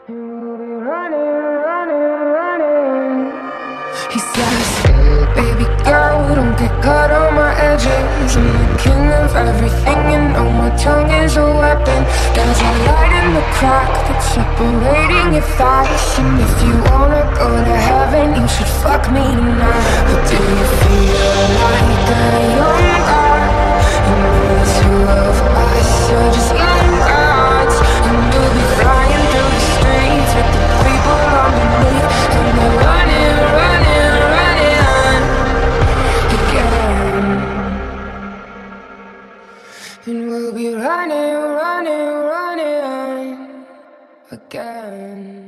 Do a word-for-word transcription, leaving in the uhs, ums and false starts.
He says, baby girl, don't get caught on my edges. I'm the king of everything, you know my tongue is a weapon. There's a light in the crack that's separating your thighs. And if you wanna go to heaven, you should fuck me tonight. But do you feel like a young god? You know the two of us are just young gods. And we'll be flying through the streets with the people underneath. And we're running, running, running again. And we'll be running, running, running again.